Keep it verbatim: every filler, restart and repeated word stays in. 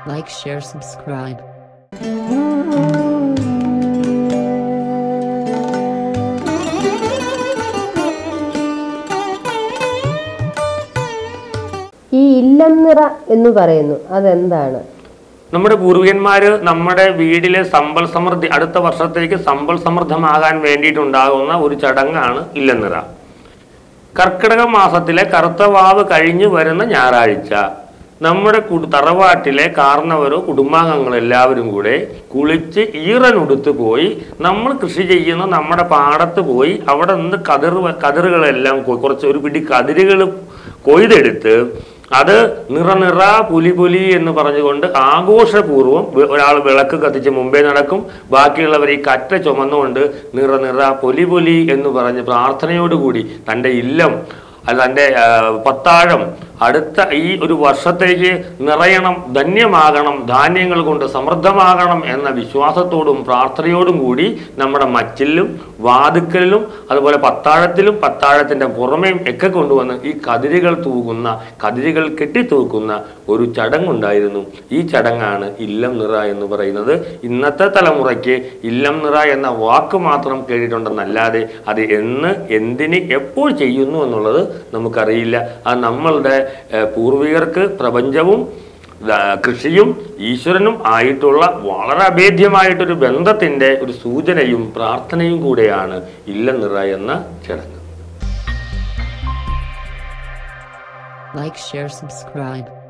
Like, share, subscribe. ഈ ഇല്ലം നിറ എന്ന് പറയുന്നു അതെന്താണ്? നമ്മുടെ പൂർവികന്മാര് നമ്മുടെ വീടിലെ സമ്പൽ സമൃദ്ധി അടുത്ത വർഷത്തേക്ക് സമ്പൽ സമൃദ്ധമാകാൻ വേണ്ടിയിട്ടുണ്ടാകുന്ന ഒരു ചടങ്ങാണ് ഇല്ലം നിറ. കർക്കിടക മാസത്തിലെ കറുത്തവാവ് കഴിഞ്ഞു വരുന്ന ഞായറാഴ്ച നമ്മുടെ തറവാട്ടിലെ കാർന്നവരോ കുടുംബാംഗങ്ങളോ എല്ലാവരും കൂടെ കുളിച്ച് ഈറനുടുത്ത് പോയി നമ്മൾ കൃഷി ചെയ്യുന്ന നമ്മുടെ പാടത്ത് പോയി അവിടെ നിന്ന് കതിർ കതിറുകളെല്ലാം കുറച്ച് ഒരു പിടി കതിരുകൾ കൊയ്തെടുത്ത് അത് നിറ നിറ പുലി പുലി എന്ന് പറഞ്ഞുകൊണ്ട് ആഘോഷപൂർവ്വം ഒരാൾ വിളക്ക് കത്തിച്ച് മുമ്പേ നടക്കും, ബാക്കിയുള്ളവർ ഈ കറ്റ ചുമന്നുകൊണ്ട് നിറ നിറ പൊലി പൊലി എന്ന് പറഞ്ഞ് പ്രാർത്ഥനയോടുകൂടി തൻ്റെ ഇല്ലം അല്ല തൻ്റെ പത്താഴം അടുത്ത ഈ ഒരു വർഷത്തേക്ക് നിറയണം, ധന്യമാകണം, ധാന്യങ്ങൾ കൊണ്ട് സമൃദ്ധമാകണം എന്ന വിശ്വാസത്തോടും പ്രാർത്ഥനയോടും കൂടി നമ്മുടെ മച്ചിലും വാതുക്കലിലും അതുപോലെ പത്താഴത്തിലും പത്താഴത്തിൻ്റെ പുറമേയും ഒക്കെ കൊണ്ടുവന്ന് ഈ കതിരുകൾ തൂകുന്ന കതിരുകൾ കെട്ടിത്തൂക്കുന്ന ഒരു ചടങ്ങുണ്ടായിരുന്നു. ഈ ചടങ്ങാണ് ഇല്ലം നിറ എന്ന് പറയുന്നത്. ഇന്നത്തെ തലമുറയ്ക്ക് ഇല്ലം നിറ എന്ന വാക്ക് മാത്രം കേട്ടിട്ടുണ്ടെന്നല്ലാതെ അത് എന്ന് എന്തിന് എപ്പോൾ ചെയ്യുന്നു എന്നുള്ളത് നമുക്കറിയില്ല. അത് നമ്മളുടെ പൂർവികർക്ക് പ്രപഞ്ചവും കൃഷിയും ഈശ്വരനും ആയിട്ടുള്ള വളരെ അഭേദ്യമായിട്ടൊരു ബന്ധത്തിന്റെ ഒരു സൂചനയും പ്രാർത്ഥനയും കൂടെയാണ് ഇല്ലം നിറ എന്ന ചടങ്ങ്. Like, share, subscribe.